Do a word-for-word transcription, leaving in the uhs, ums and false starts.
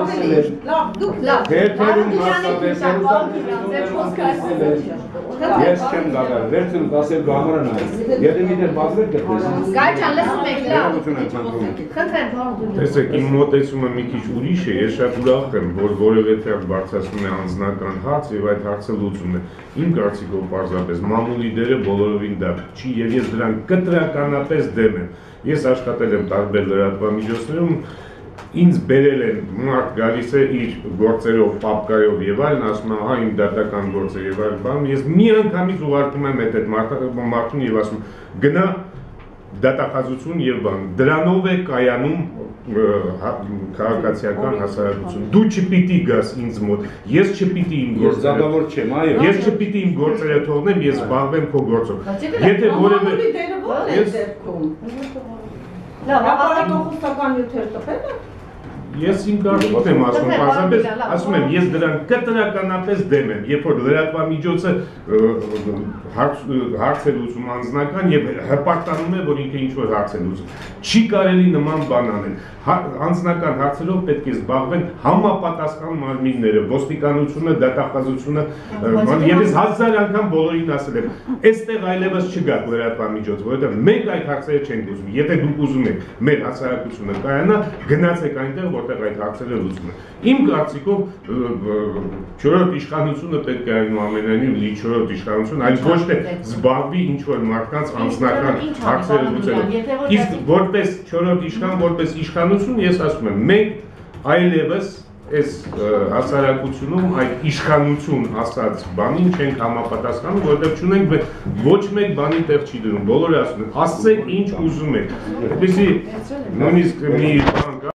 Թերթերում հաստատեսել Ես չեմ դադար, վերցնում ասել գամարան այլ, եթե մի դեր բազվեր կրտես Գայչան լսում եք, լավ Տեսեք, իմ մոտեցումը մի քիչ ուրիշ է, ես շատ ուրախ եմ, որ որևէ թեր բարձրացնում է անձնական հարց եւ այդ հարցը լուծում է Իմ կարծիքով պարզապես մամուլի դերը բոլորովին դա չի եւ ես դրան կտրականապես դեմ եմ Ես աշխատել եմ տարբեր լրատվամիջոցներում Ինձ բերել են մարդ գալիս է իր գործերով, պապկայով եւ այլն, ասում եմ, հա իմ դատական գործեր եւ այլն բան, ես մի անգամից ուղարկում եմ այդ մարդուն եւ ասում գնա դատախազություն եւ բան, դրանով է կայանում քաղաքացիական հասարակություն, դու չպիտի գաս ինձ մոտ, ես չպիտի իմ գործերը, ես չպիտի իմ գործերը թողնեմ, ես զբաղվեմ քո գործով, եթե որևէ Ես իմ կարծիքն եմ ասում, պարզապես ասում եմ, ես դրան կտրականապես դեմ եմ, երբ որ լրատվամիջոցը հարց է լուծում անձնական եւ հպարտանում է, որ ինքը ինչ-որ հարց է լուծում։ Չի կարելի նման բան անել։ Անձնական հարցերով պետք է զբաղվեն համապատասխան մարմինները, ոստիկանությունը, դատախազությունը, եւ ես հազար անգամ բոլորին ասել եմ, այստեղ այլևս չգա լրատվամիջոց, որովհետեւ մենք այդ հարցերը չենք լուծում։ Եթե դուք ուզում եք մեր հասարակությունը կայանա, գնացեք այնտեղ, որտեղ այդ հարցերը լուծում են։ Իմ կարծիքով չորրորդ իշխանությունը պետք է այնուամենայնիվ լի չորրորդ իշխանություն, այլ ոչ թե զբաղվի ինչ-որ մարդկանց անձնական հարցերը լուծելով։ Իսկ որպես չորրորդ իշխան, որպես իշխանություն, ես ասում եմ, մենք այլևս այս հասարակությունում այդ իշխանություն ասած բանին չենք համապատասխանում, որտեղ չունենք ոչ մեկ բանի տեղ չի դնում, բոլորը ասում են, ասեք ինչ ուզում եք, այդպիսի նույնիսկ մի բան կա